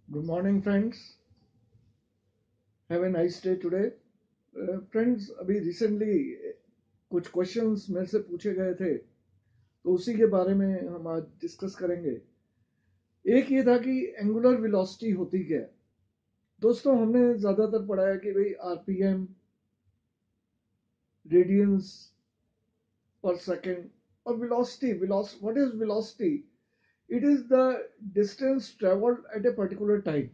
Good morning, friends. Have a nice day today. Friends, अभी recently कुछ questions मेरे से पूछे गए थे, तो उसी के बारे में हम आज डिस्कस करेंगे। एक ये था कि एंगुलर वेलोसिटी होती क्या है। दोस्तों, हमने ज़्यादातर पढ़ा है कि भाई आरपीएम, रेडियंस पर सेकेंड, और velocity what is velocity? It is the distance travelled at a particular time.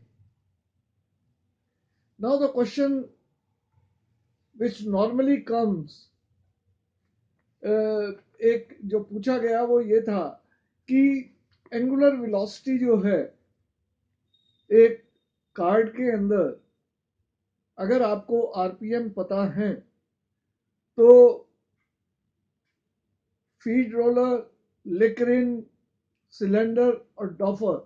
Now the question which normally comes, एक जो पूछा गया वो ये था कि एंगुलर वेलोसिटी जो है एक कार्ड के अंदर, अगर आपको आरपीएम पता है तो फीड रोलर, लिक्रिन, सिलेंडर और डॉफर,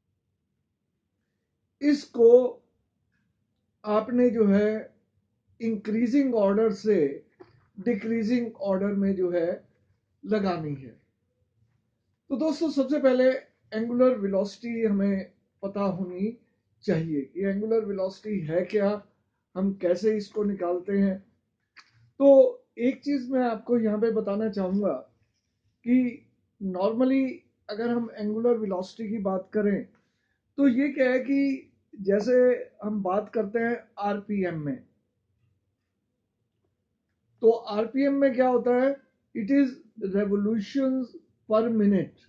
इसको आपने जो है इंक्रीजिंग ऑर्डर से डिक्रीजिंग ऑर्डर में जो है लगानी है। तो दोस्तों, सबसे पहले एंगुलर वेलोसिटी हमें पता होनी चाहिए कि एंगुलर वेलोसिटी है क्या, हम कैसे इसको निकालते हैं। तो एक चीज मैं आपको यहाँ पे बताना चाहूंगा कि नॉर्मली अगर हम एंगुलर वेलोसिटी की बात करें तो ये क्या है कि जैसे हम बात करते हैं आरपीएम में, तो आरपीएम में क्या होता है? It is revolutions per minute.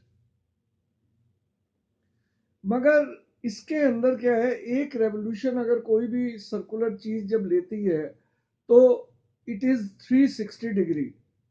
मगर इसके अंदर क्या है, एक रेवोल्यूशन अगर कोई भी सर्कुलर चीज जब लेती है तो इट इज 360 डिग्री।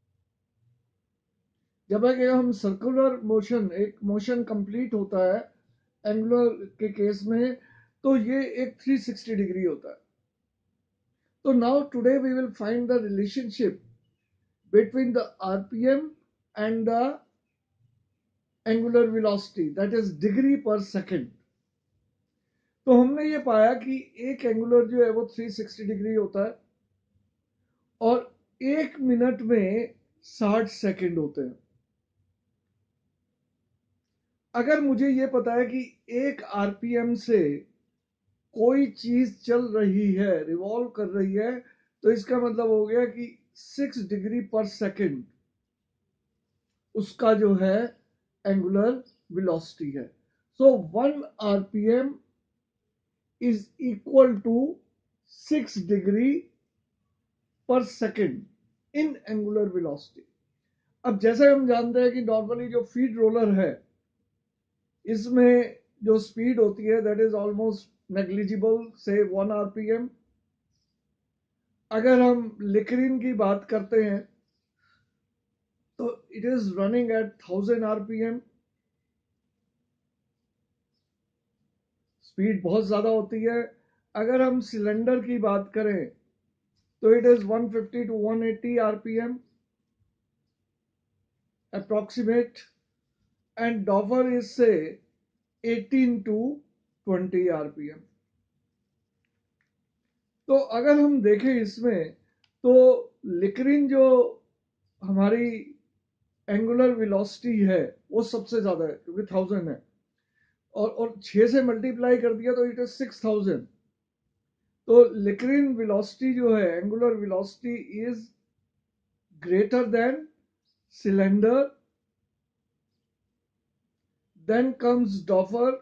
जब है कि हम सर्कुलर मोशन, एक मोशन कंप्लीट होता है एंगुलर के केस में, तो ये एक 360 डिग्री होता है। तो now today we will find the relationship between the RPM and the angular velocity, that is degree per second. तो हमने ये पाया कि एक एंगुलर जो है वो 360 डिग्री होता है और एक मिनट में 60 सेकंड होते हैं। अगर मुझे ये पता है कि एक आरपीएम से कोई चीज चल रही है, रिवॉल्व कर रही है, तो इसका मतलब हो गया कि 6 डिग्री पर सेकंड उसका जो है एंगुलर वेलोसिटी है। So 1 RPM is equal to 6 degree per second in angular velocity. अब जैसे हम जानते हैं कि नॉर्मली जो फीड रोलर है, इसमें जो स्पीड होती है दैट इज ऑलमोस्ट नेग्लिजिबल, से 1 आरपीएम। अगर हम लिक्रिन की बात करते हैं तो it is running at 1000 RPM. Speed बहुत ज्यादा होती है। अगर हम सिलेंडर की बात करें तो it is 150 to 180 RPM approximate, and doffer is से 18 टू 20 आरपीएम। तो अगर हम देखें इसमें, तो लिक्रिन जो हमारी एंगुलर वेलोसिटी है वो सबसे ज्यादा है क्योंकि 1000 है, और 6 से मल्टीप्लाई कर दिया तो इट इज 6000। तो लिक्रिन वेलोसिटी जो है, angular velocity is greater than cylinder, then comes doffer,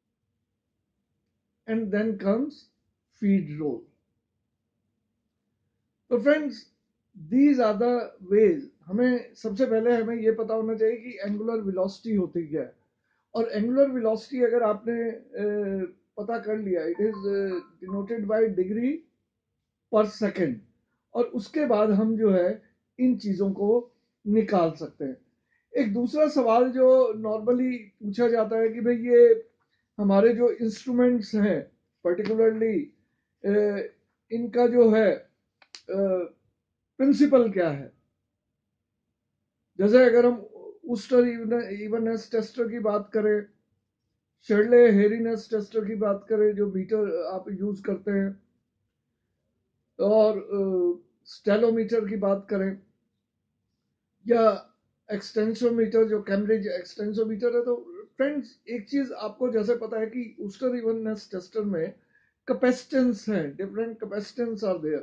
and then comes feed roll. तो friends, these are the ways. हमें सबसे पहले हमें यह पता होना चाहिए कि एंगुलर वेलोसिटी होती क्या है। और एंगुलर वेलोसिटी अगर आपने पता कर लिया, it is denoted by degree per second, और उसके बाद हम जो है इन चीजों को निकाल सकते हैं। एक दूसरा सवाल जो नॉर्मली पूछा जाता है कि भाई ये हमारे जो इंस्ट्रूमेंट्स हैं पर्टिकुलरली, इनका जो है प्रिंसिपल क्या है। जैसे अगर हम उस्टर इवननेस टेस्टर की बात करें, शर्ले हेरीनेस टेस्टर की बात करें जो मीटर आप यूज करते हैं, और स्टेलोमीटर की बात करें, या एक्सटेंसोमीटर जो कैम्ब्रिज एक्सटेंसोमीटर है, तो फ्रेंड्स एक चीज आपको जैसे पता है कि ऊस्टर इवननेस टेस्टर में कैपेसिटेंस है, डिफरेंट कैपेसिटेंस आर देयर,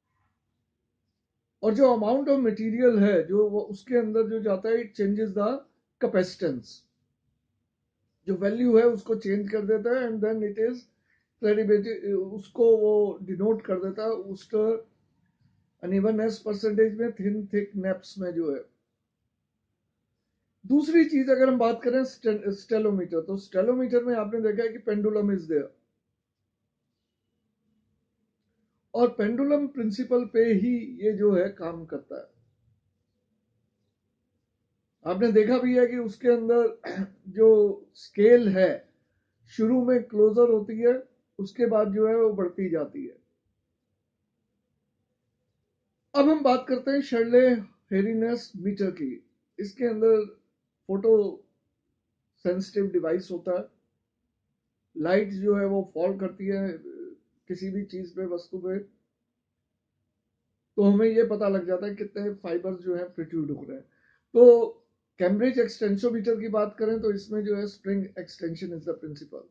और जो अमाउंट ऑफ मटेरियल है जो वो उसके अंदर जो जाता है, इट चेंजेस द कैपेसिटेंस, जो वैल्यू है उसको चेंज कर देता है, and then it is credibility, उसको वो डिनोट कर देता है ऊस्टर अनइवननेस परसेंटेज में, थिन थिक नेप्स में जो है। दूसरी चीज अगर हम बात करें स्टेलोमीटर, तो स्टेलोमीटर में आपने देखा है कि पेंडुलम इज देयर, और पेंडुलम प्रिंसिपल पे ही ये जो है काम करता है। आपने देखा भी है कि उसके अंदर जो स्केल है शुरू में क्लोजर होती है, उसके बाद जो है वो बढ़ती जाती है। अब हम बात करते हैं शर्ले हेरिनेस मीटर की। इसके अंदर फोटो सेंसिटिव डिवाइस होता है, लाइट जो है वो फॉल करती है किसी भी चीज पे, वस्तु पे, तो हमें ये पता लग जाता है कितने फाइबर्स जो है प्रोट्रूड हो रहे हैं। तो कैम्ब्रिज एक्सटेंसोमीटर की बात करें तो इसमें जो है spring extension is the principle.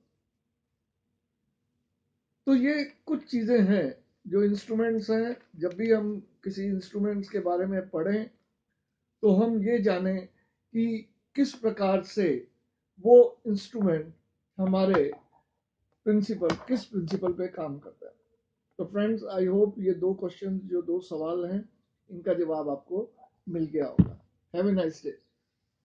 तो ये कुछ चीजें हैं जो इंस्ट्रूमेंट्स हैं, जब भी हम किसी इंस्ट्रूमेंट्स के बारे में पढ़ें तो हम ये जानें कि किस प्रकार से वो इंस्ट्रूमेंट हमारे किस प्रिंसिपल पे काम करता है। तो फ्रेंड्स आई होप ये दो क्वेश्चन, जो दो सवाल हैं, इनका जवाब आपको मिल गया होगा। Have a nice day.